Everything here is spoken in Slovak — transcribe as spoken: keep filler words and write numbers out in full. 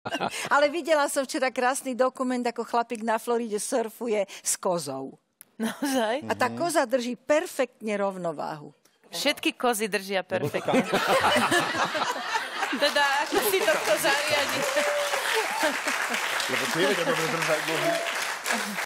Ale videla som včera krásny dokument, ako chlapík na Floride surfuje s kozou. Naozaj? A tá koza drží perfektne rovnováhu. Všetky kozy držia perfektne. Teda, ako si to kto zariadi. Lebo si nevedia dobre držať nohy.